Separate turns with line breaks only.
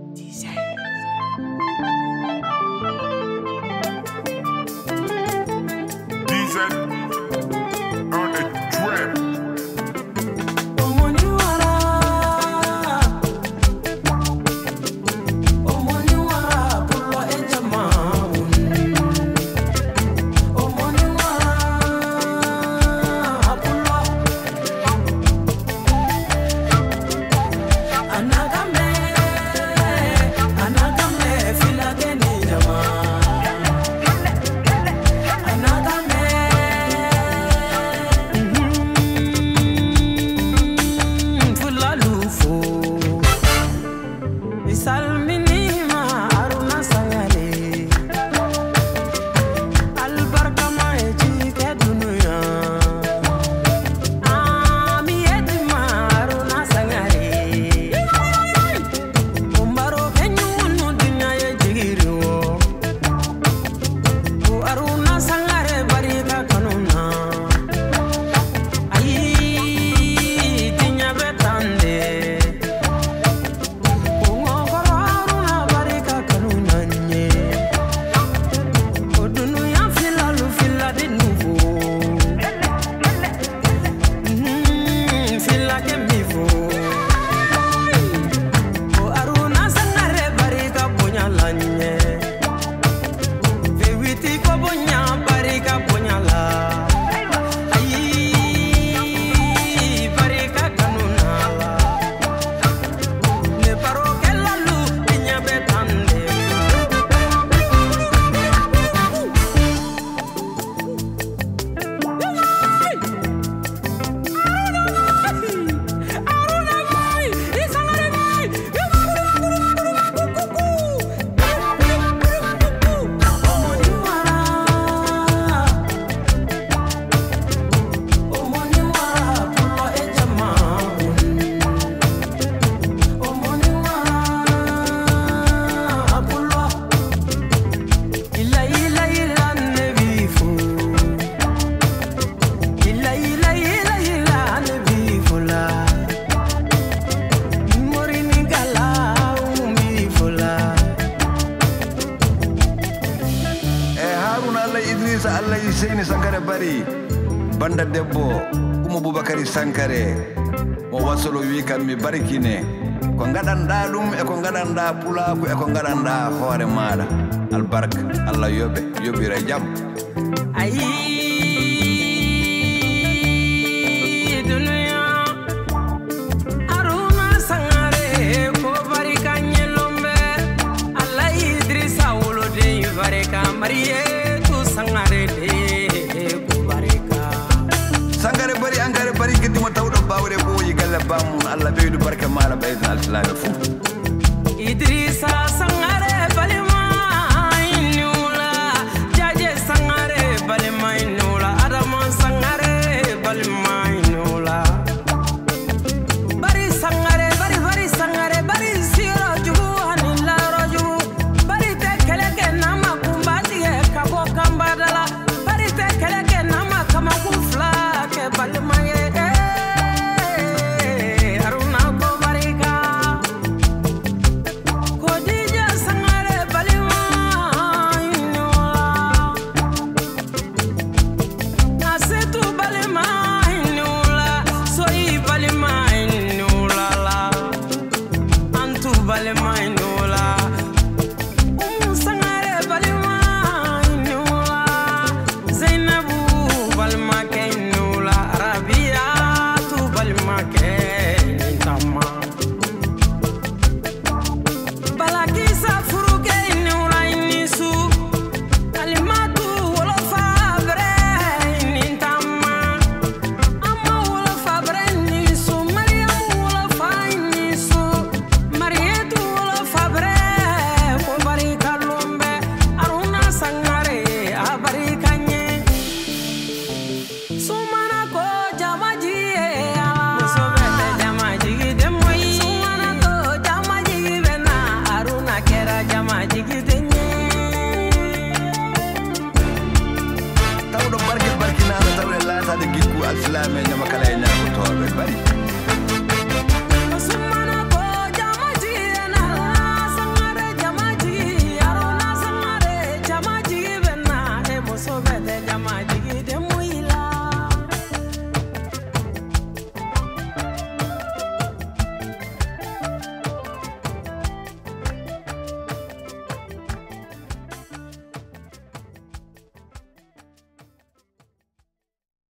On the trap.
Allah Hussein Sankare bari banda debbo Umu Bubakari Sankare mo wasolo wi kam mi barikine ko gadanda dum e ko gadanda pulaku e ko gadanda hoore maada albarka Allah yobira jam
ayi dunya Aruna Sangare ko barika nyelombe Allah Idrissa wolode barika mariye Sangare ko barika
Sangare bari angare bari gidi mo tawdo bawre ko yi galle bam Allah beydu barka mala bayna al-islam fu
Idrissa Sangare balima inula jaje Sangare balima inula Adama Sangare balima inula bari Sangare bari Sangare bari siro jugu hanila roju bari te keleke nama kumbati e kabo kambadala bari te keleke nama kama kufla ke balima ye Aruna ko barika Kodija Sangare balima inula Nasetu balima inula Soyi balima inula la Antu balima inula